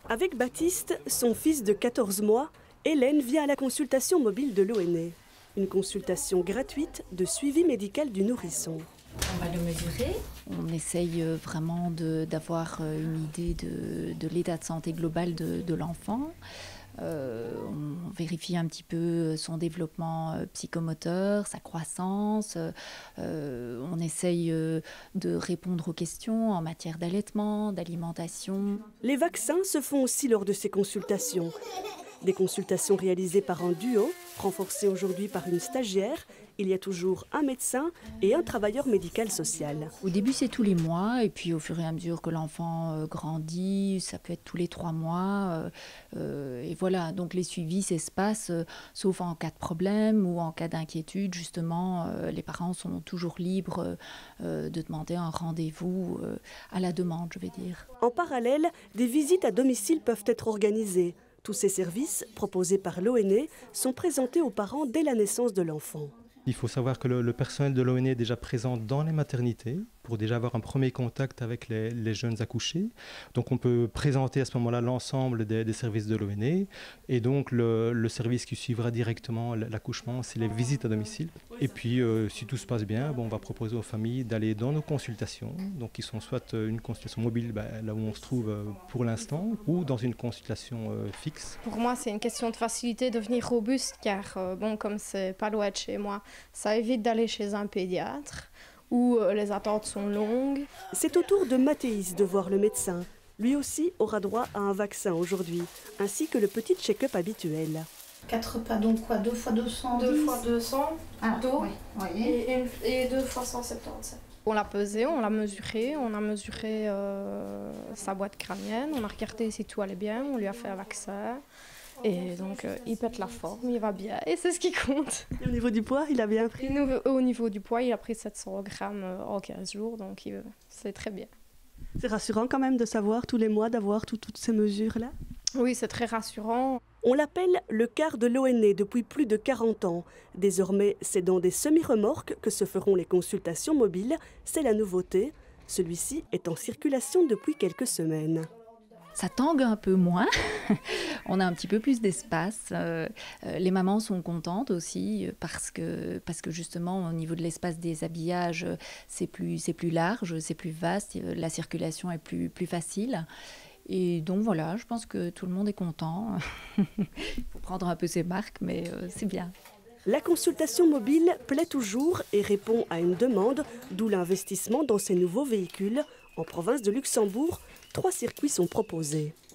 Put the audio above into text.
Avec Baptiste, son fils de 14 mois, Hélène vient à la consultation mobile de l'ONE. Une consultation gratuite de suivi médical du nourrisson. On va le mesurer. On essaye vraiment d'avoir une idée de l'état de santé global de l'enfant. On vérifie un petit peu son développement psychomoteur, sa croissance. On essaye de répondre aux questions en matière d'allaitement, d'alimentation. Les vaccins se font aussi lors de ces consultations. Des consultations réalisées par un duo, renforcées aujourd'hui par une stagiaire. Il y a toujours un médecin et un travailleur médical social. Au début, c'est tous les mois, et puis au fur et à mesure que l'enfant grandit, ça peut être tous les 3 mois. Et voilà, donc les suivis s'espacent, sauf en cas de problème ou en cas d'inquiétude. Justement, les parents sont toujours libres de demander un rendez-vous à la demande, je vais dire. En parallèle, des visites à domicile peuvent être organisées. Tous ces services, proposés par l'ONE, sont présentés aux parents dès la naissance de l'enfant. Il faut savoir que le personnel de l'ONE est déjà présent dans les maternités pour déjà avoir un premier contact avec les jeunes accouchés. Donc on peut présenter à ce moment-là l'ensemble des services de l'ONE. Et donc le service qui suivra directement l'accouchement, c'est les visites à domicile. Et puis si tout se passe bien, on va proposer aux familles d'aller dans nos consultations, donc qui sont soit une consultation mobile, là où on se trouve pour l'instant, ou dans une consultation fixe. Pour moi, c'est une question de facilité, de devenir robuste, car comme c'est pas loin de chez moi, ça évite d'aller chez un pédiatre où les attentes sont longues. C'est au tour de Mathéis de voir le médecin. Lui aussi aura droit à un vaccin aujourd'hui, ainsi que le petit check-up habituel. 4 repas, donc quoi, 2 fois 200 2 fois 200 d'eau oui. et 2 fois 177. On l'a pesé, on l'a mesuré, sa boîte crânienne, on a regardé si tout allait bien, on lui a fait un vaccin. Et donc, il pète la forme, il va bien, et c'est ce qui compte. Et au niveau du poids, il a bien pris? Au niveau du poids, il a pris 700 grammes en 15 jours, donc c'est très bien. C'est rassurant quand même de savoir tous les mois d'avoir toutes ces mesures-là? Oui, c'est très rassurant. On l'appelle le car de l'ONE depuis plus de 40 ans. Désormais, c'est dans des semi-remorques que se feront les consultations mobiles. C'est la nouveauté. Celui-ci est en circulation depuis quelques semaines. Ça tangue un peu moins, on a un petit peu plus d'espace. Les mamans sont contentes aussi parce que justement au niveau de l'espace des habillages, c'est plus large, c'est plus vaste, la circulation est plus facile. Et donc voilà, je pense que tout le monde est content. Il faut prendre un peu ses marques, mais c'est bien. La consultation mobile plaît toujours et répond à une demande, d'où l'investissement dans ces nouveaux véhicules. En province de Luxembourg, 3 circuits sont proposés.